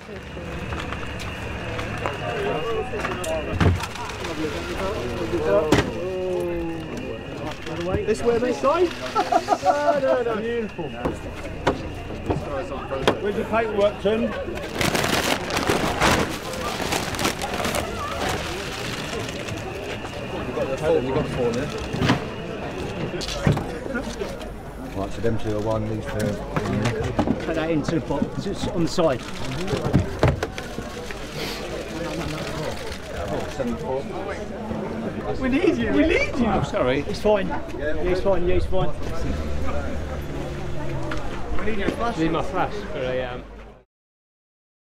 This way, this side? No. Beautiful. Where's your paperwork, Tim? You've got the form there. Right, so them two are one, these two. Put that into the box, just on the side. We need you. We need you. Oh, sorry. It's fine. Yeah, it's fine. Yeah, it's fine. We need your flash. Need my flash for a